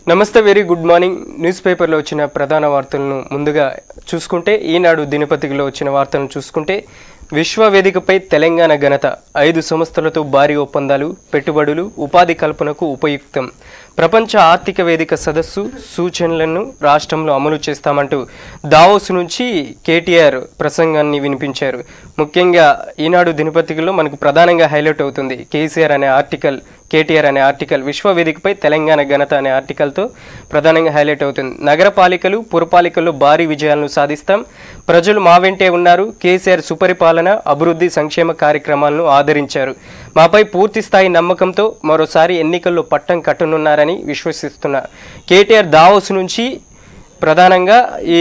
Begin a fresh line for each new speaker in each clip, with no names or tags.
నమస్తే very good morning. News పేపర్లో వచ్చిన ప్రధాన వార్తలను ముందుగా చూసుకుంటే ఈనాడు దినపత్రికలో వచ్చిన వార్తలను చూసుకుంటే విశ్వవేదికపై తెలంగాణ ఘనత 5 సంస్థలతో భారీ ఒప్పందాలు పెట్టుబడులు ఉపాధి కల్పనకు ఉపయుక్తం ప్రపంచ ఆర్థిక వేదిక సదస్సు సూచనలను రాష్ట్రంలో అమలు చేస్తామంటూ దావోస్ నుంచి కేటీఆర్ ప్రసంగాన్ని వినిపించారు. ముఖ్యంగా ఈనాడు దినపత్రికలో మనకు ప్రధానంగా హైలైట్ అవుతుంది కేటీఆర్ అనే ఆర్టికల్ విశ్వవేదికపై తెలంగాణ ఘనత అనే ఆర్టికల్తో ప్రధానంగా హైలైట్ అవుతుంది. నగరపాలికలు పురపాలికల్లో భారీ విజయాలను సాధిస్తాం, ప్రజలు మా వెంటే ఉన్నారు, కేసీఆర్ సుపరిపాలన అభివృద్ధి సంక్షేమ కార్యక్రమాలను ఆదరించారు, మాపై పూర్తి స్థాయి నమ్మకంతో మరోసారి ఎన్నికల్లో పట్టం కట్టనున్నారని విశ్వసిస్తున్నారు. కేటీఆర్ దావోస్ నుంచి ప్రధానంగా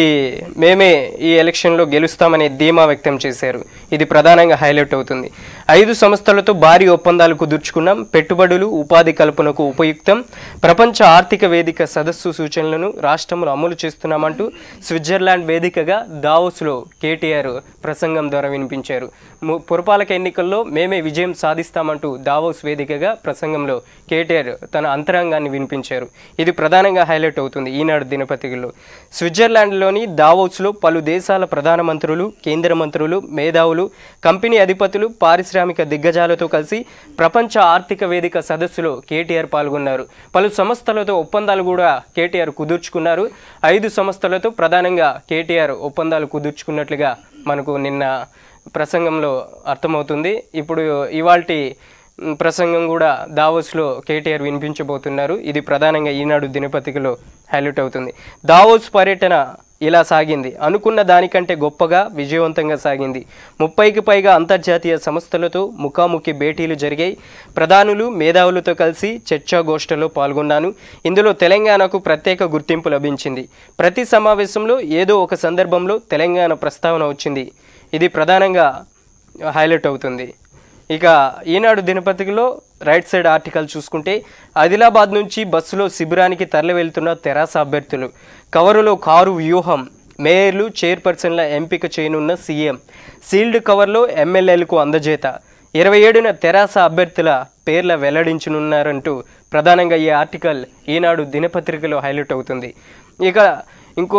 మేమే ఈ ఎలక్షన్లో గెలుస్తామనే ధీమా వ్యక్తం చేశారు. ఇది ప్రధానంగా హైలైట్ అవుతుంది. 5 సంస్థలతో భారీ ఒప్పందాలు కుదుర్చుకున్నాం, పెట్టుబడులు ఉపాధి కల్పనకు ఉపయుక్తం, ప్రపంచ ఆర్థిక వేదిక సదస్సు సూచనలను రాష్ట్రంలో అమలు చేస్తున్నామంటూ స్విట్జర్లాండ్ వేదికగా దావోస్లో కేటీఆర్ ప్రసంగం ద్వారా వినిపించారు. పురపాలక ఎన్నికల్లో మేమే విజయం సాధిస్తామంటూ దావోస్ వేదికగా ప్రసంగంలో కేటీఆర్ తన అంతరంగాన్ని వినిపించారు. ఇది ప్రధానంగా హైలైట్ అవుతుంది ఈనాడు దినపత్రికలో. స్విట్జర్లాండ్లోని దావోస్లో పలు దేశాల ప్రధానమంత్రులు, కేంద్ర మంత్రులు, మేధావులు, కంపెనీ అధిపతులు, పారిశ్రామిక దిగ్గజాలతో కలిసి ప్రపంచ ఆర్థిక వేదిక సదస్సులో కేటీఆర్ పాల్గొన్నారు. పలు సంస్థలతో ఒప్పందాలు కూడా కేటీఆర్ కుదుర్చుకున్నారు. 5 సంస్థలతో ప్రధానంగా కేటీఆర్ ఒప్పందాలు కుదుర్చుకున్నట్లుగా మనకు నిన్న ప్రసంగంలో అర్థమవుతుంది. ఇప్పుడు ఇవాల్టి ప్రసంగం కూడా దావోస్లో కేటీఆర్ వినిపించబోతున్నారు. ఇది ప్రధానంగా ఈనాడు దినపత్రికలో హైలైట్ అవుతుంది. దావోస్ పర్యటన ఇలా సాగింది. అనుకున్న దానికంటే గొప్పగా విజయవంతంగా సాగింది. 30కి పైగా అంతర్జాతీయ సంస్థలతో ముఖాముఖి భేటీలు జరిగాయి. ప్రధానులు మేధావులతో కలిసి చర్చాగోష్ఠిలో పాల్గొన్నాను. ఇందులో తెలంగాణకు ప్రత్యేక గుర్తింపు లభించింది. ప్రతి సమావేశంలో ఏదో ఒక సందర్భంలో తెలంగాణ ప్రస్తావన వచ్చింది. ఇది ప్రధానంగా హైలైట్ అవుతుంది. ఇక ఈనాడు దినపత్రికలో రైట్ సైడ్ ఆర్టికల్ చూసుకుంటే ఆదిలాబాద్ నుంచి బస్సులో శిబిరానికి తరలి వెళ్తున్న తెరాస అభ్యర్థులు, కవరులో కారు వ్యూహం, మేయర్లు చైర్పర్సన్ల ఎంపిక చేయనున్న సీఎం, సీల్డ్ కవర్లో ఎమ్మెల్యేలకు అందజేత, 27న తెరాస అభ్యర్థుల పేర్ల వెల్లడించనున్నారంటూ ప్రధానంగా ఈ ఆర్టికల్ ఈనాడు దినపత్రికలో హైలైట్ అవుతుంది. ఇక ఇంకో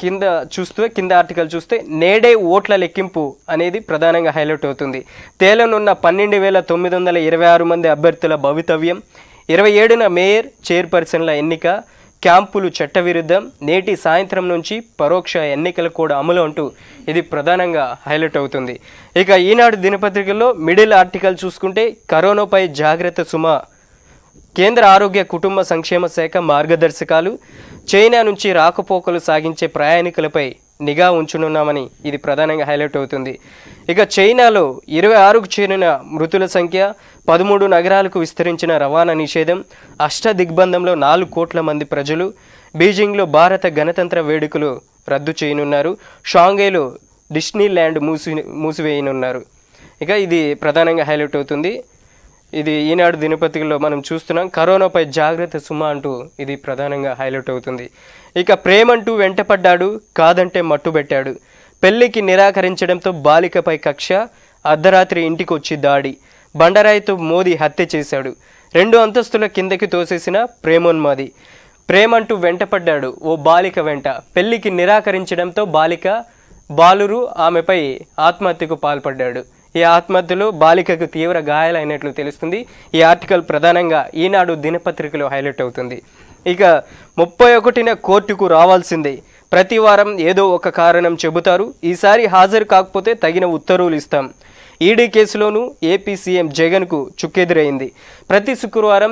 కింద ఆర్టికల్ చూస్తే నేడే ఓట్ల లెక్కింపు అనేది ప్రధానంగా హైలైట్ అవుతుంది. తేలనున్న 12,926 మంది అభ్యర్థుల భవితవ్యం, 27న మేయర్ చైర్పర్సన్ల ఎన్నిక, క్యాంపులు చట్టవిరుద్ధం, నేటి సాయంత్రం నుంచి పరోక్ష ఎన్నికలు కూడా అమలు అంటూ ఇది ప్రధానంగా హైలైట్ అవుతుంది. ఇక ఈనాడు దినపత్రికల్లో మిడిల్ ఆర్టికల్ చూసుకుంటే కరోనాపై జాగ్రత్త సుమ, కేంద్ర ఆరోగ్య కుటుంబ సంక్షేమ శాఖ మార్గదర్శకాలు, చైనా నుంచి రాకపోకలు సాగించే ప్రయాణికులపై నిఘా ఉంచనున్నామని ఇది ప్రధానంగా హైలైట్ అవుతుంది. ఇక చైనాలో 26కు చేరిన మృతుల సంఖ్య, 13 నగరాలకు విస్తరించిన రవాణా నిషేధం, అష్టదిగ్బంధంలో 4 కోట్ల మంది ప్రజలు, బీజింగ్లో భారత గణతంత్ర వేడుకలు రద్దు చేయనున్నారు, షాంఘైలో డిస్నీ ల్యాండ్ మూసివేయనున్నారు. ఇక ఇది ప్రధానంగా హైలైట్ అవుతుంది. ఇది ఈనాడు దినపత్రికలో మనం చూస్తున్నాం. కరోనాపై జాగ్రత్త సుమ అంటూ ఇది ప్రధానంగా హైలైట్ అవుతుంది. ఇక ప్రేమంటూ వెంటపడ్డాడు, కాదంటే మట్టుబెట్టాడు, పెళ్లికి నిరాకరించడంతో బాలికపై కక్ష, అర్ధరాత్రి ఇంటికి వచ్చి దాడి, బండరాయితో మోదీ హత్య చేశాడు, 2 అంతస్తుల కిందకి తోసేసిన ప్రేమోన్మాది, ప్రేమంటూ వెంటపడ్డాడు ఓ బాలిక వెంట, పెళ్లికి నిరాకరించడంతో బాలురు ఆమెపై ఆత్మహత్యకు పాల్పడ్డాడు. ఈ ఆత్మహత్యలో బాలికకు తీవ్ర గాయాలైనట్లు తెలుస్తుంది. ఈ ఆర్టికల్ ప్రధానంగా ఈనాడు దినపత్రికలో హైలైట్ అవుతుంది. ఇక 31న కోర్టుకు రావాల్సిందే, ప్రతి వారం ఏదో ఒక కారణం చెబుతారు, ఈసారి హాజరు కాకపోతే తగిన ఉత్తర్వులు ఇస్తాం, ఈడీ కేసులోనూ ఏపీ సీఎం జగన్కు చుక్కెదురైంది. ప్రతి శుక్రవారం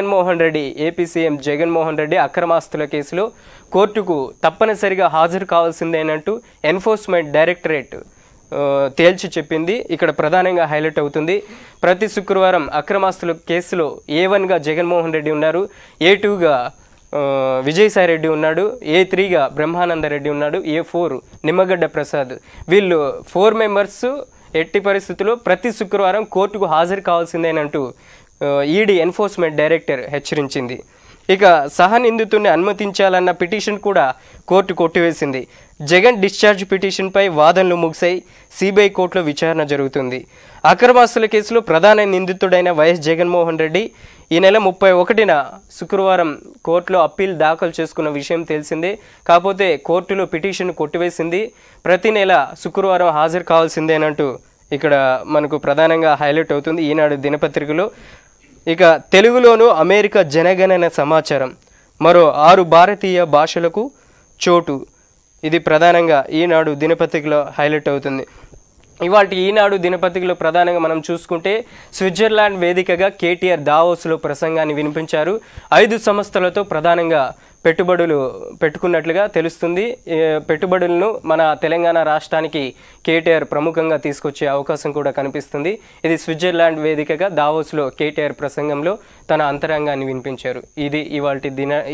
ఏపీ సీఎం జగన్మోహన్ రెడ్డి అక్రమాస్తుల కేసులో కోర్టుకు తప్పనిసరిగా హాజరు కావాల్సిందేనంటూ ఎన్ఫోర్స్మెంట్ డైరెక్టరేట్ తేల్చి చెప్పింది. ఇక్కడ ప్రధానంగా హైలైట్ అవుతుంది. ప్రతి శుక్రవారం అక్రమాస్తుల కేసులో A1గా జగన్మోహన్ రెడ్డి ఉన్నారు, A2గా విజయసాయి రెడ్డి ఉన్నాడు, A3గా బ్రహ్మానందరెడ్డి ఉన్నాడు, A4 నిమ్మగడ్డ ప్రసాద్. వీళ్ళు 4 మెంబర్స్ ఎట్టి పరిస్థితుల్లో ప్రతి శుక్రవారం కోర్టుకు హాజరు కావాల్సిందేనంటూ ఈడీ ఎన్ఫోర్స్మెంట్ డైరెక్టర్ హెచ్చరించింది. ఇక సహనిందితుడిని అనుమతించాలన్న పిటిషన్ కూడా కోర్టు కొట్టివేసింది. జగన్ డిశ్చార్జ్ పిటిషన్పై వాదనలు ముగిశాయి. సిబిఐ కోర్టులో విచారణ జరుగుతుంది. అక్రమాస్తుల కేసులో ప్రధాన నిందితుడైన వైఎస్ జగన్మోహన్ రెడ్డి ఈ నెల 31న శుక్రవారం కోర్టులో అప్పీల్ దాఖలు చేసుకున్న విషయం తెలిసిందే. కాకపోతే కోర్టులో పిటిషన్ కొట్టివేసింది. ప్రతి నెల శుక్రవారం హాజరు కావాల్సిందేనంటూ ఇక్కడ మనకు ప్రధానంగా హైలైట్ అవుతుంది ఈనాడు దినపత్రికలో. ఇక తెలుగులోను అమెరికా జనగణన సమాచారం, మరో 6 భారతీయ భాషలకు చోటు. ఇది ప్రధానంగా ఈనాడు దినపత్రికలో హైలైట్ అవుతుంది. ఇవాళ ఈనాడు దినపత్రికలో ప్రధానంగా మనం చూసుకుంటే స్విట్జర్లాండ్ వేదికగా కేటీఆర్ దావోస్లో ప్రసంగాన్ని వినిపించారు. 5 సంస్థలతో ప్రధానంగా పెట్టుబడులు పెట్టుకున్నట్లుగా తెలుస్తుంది. పెట్టుబడులను మన తెలంగాణ రాష్ట్రానికి కేటీఆర్ ప్రముఖంగా తీసుకొచ్చే అవకాశం కూడా కనిపిస్తుంది. ఇది స్విట్జర్లాండ్ వేదికగా దావోస్లో కేటీఆర్ ప్రసంగంలో తన అంతరంగాన్ని వినిపించారు. ఇది ఇవాల్టి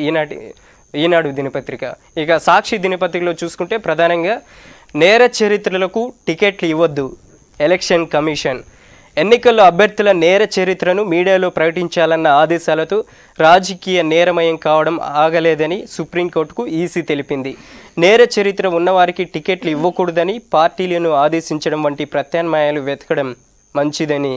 ఈనాడు దినపత్రిక. ఇక సాక్షి దినపత్రికలో చూసుకుంటే ప్రధానంగా నేర చరిత్రలకు టికెట్లు ఇవ్వద్దు, ఎలక్షన్ కమిషన్. ఎన్నికల్లో అభ్యర్థుల నేర చరిత్రను మీడియాలో ప్రకటించాలన్న ఆదేశాలతో రాజకీయ నేరమయం కావడం ఆగలేదని సుప్రీంకోర్టుకు ఈసీ తెలిపింది. నేర చరిత్ర ఉన్నవారికి టికెట్లు ఇవ్వకూడదని పార్టీలను ఆదేశించడం వంటి ప్రత్యామ్నాయాలు వెతకడం మంచిదని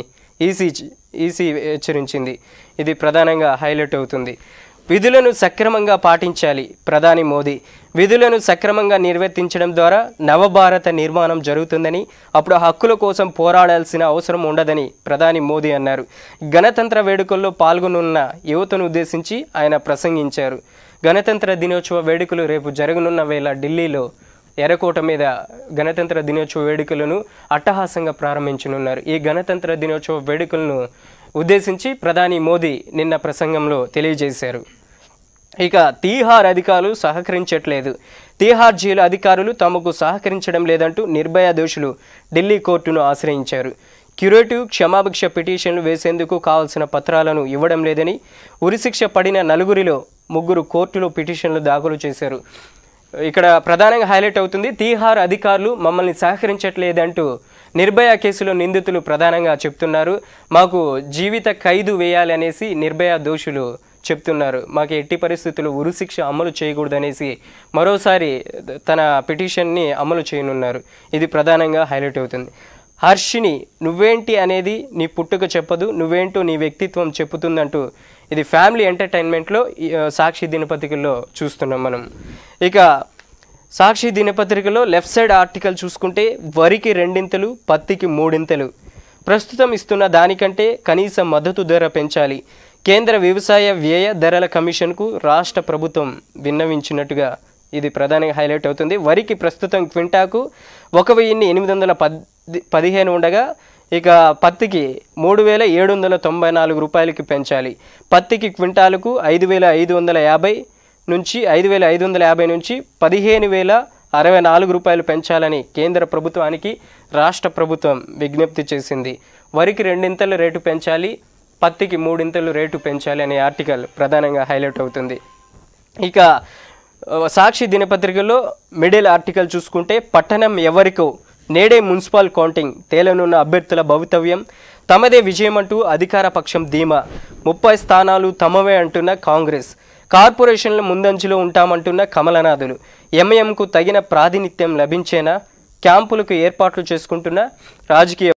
ఈసీ హెచ్చరించింది. ఇది ప్రధానంగా హైలైట్ అవుతుంది. విధులను సక్రమంగా పాటించాలి ప్రధాని మోదీ. విధులను సక్రమంగా నిర్వర్తించడం ద్వారా నవభారత నిర్మాణం జరుగుతుందని, అప్పుడు హక్కుల కోసం పోరాడాల్సిన అవసరం ఉండదని ప్రధాని మోదీ అన్నారు. గణతంత్ర వేడుకల్లో పాల్గొనున్న యువతను ఉద్దేశించి ఆయన ప్రసంగించారు. గణతంత్ర దినోత్సవ వేడుకలు రేపు జరగనున్న వేళ ఢిల్లీలో ఎర్రకోట మీద గణతంత్ర దినోత్సవ వేడుకలను అట్టహాసంగా ప్రారంభించనున్నారు. ఈ గణతంత్ర దినోత్సవ వేడుకలను ఉద్దేశించి ప్రధాని మోదీ నిన్న ప్రసంగంలో తెలియజేశారు. ఇక తీహార్ అధికారులు సహకరించట్లేదు. తీహార్ జైలు అధికారులు తమకు సహకరించడం లేదంటూ నిర్భయ దోషులు ఢిల్లీ కోర్టును ఆశ్రయించారు. క్యూరేటివ్ క్షమాభిక్ష పిటిషన్లు వేసేందుకు కావాల్సిన పత్రాలను ఇవ్వడం లేదని, ఉరిశిక్ష పడిన 4గురిలో 3 కోర్టులో పిటిషన్లు దాఖలు చేశారు. ఇక్కడ ప్రధానంగా హైలైట్ అవుతుంది తీహార్ అధికారులు మమ్మల్ని సహకరించట్లేదంటూ నిర్భయ కేసులో నిందితులు ప్రధానంగా చెప్తున్నారు. మాకు జీవిత ఖైదు వేయాలి అనేసి నిర్భయ దోషులు చెప్తున్నారు. మాకు ఎట్టి పరిస్థితుల్లో ఉరిశిక్ష అమలు చేయకూడదనేసి మరోసారి తన పిటిషన్ని అమలు చేయనున్నారు. ఇది ప్రధానంగా హైలైట్ అవుతుంది. హర్షిని నువ్వేంటి అనేది నీ పుట్టుక చెప్పదు, నువ్వేంటో నీ వ్యక్తిత్వం చెప్పుతుందంటూ ఇది ఫ్యామిలీ ఎంటర్టైన్మెంట్లో సాక్షి దినపత్రికల్లో చూస్తున్నాం మనం. ఇక సాక్షి దినపత్రికలో లెఫ్ట్ సైడ్ ఆర్టికల్ చూసుకుంటే వరికి 2 పత్తికి 3 ప్రస్తుతం ఇస్తున్న దానికంటే కనీస మద్దతు ధర పెంచాలి. కేంద్ర వ్యవసాయ వ్యయ ధరల కమిషన్కు రాష్ట్ర ప్రభుత్వం విన్నవించినట్టుగా ఇది ప్రధానంగా హైలైట్ అవుతుంది. వరికి ప్రస్తుతం క్వింటాకు 1815 ఉండగా ఇక పత్తికి 3794 రూపాయలకి పెంచాలి. పత్తికి క్వింటాలకు 5550 నుంచి 5550 నుంచి 15064 రూపాయలు పెంచాలని కేంద్ర ప్రభుత్వానికి రాష్ట్ర ప్రభుత్వం విజ్ఞప్తి చేసింది. వరికి 2 రేటు పెంచాలి, పత్తికి 3 రేటు పెంచాలి అనే ఆర్టికల్ ప్రధానంగా హైలైట్ అవుతుంది. ఇక సాక్షి దినపత్రికలో మిడిల్ ఆర్టికల్ చూసుకుంటే పట్టణం ఎవరికో నేడే మున్సిపల్ కౌంటింగ్, తేలనున్న అభ్యర్థుల భవితవ్యం తమదే విజయమంటూ అధికార పక్షం ధీమా. 30 స్థానాలు తమవే అంటున్న కాంగ్రెస్. కార్పొరేషన్ల ముందంజలో ఉంటామంటున్న కమలనాథులు. ఎంఐఎంకు తగిన ప్రాతినిధ్యం లభించేనా? క్యాంపులకు ఏర్పాట్లు చేసుకుంటున్న రాజకీయ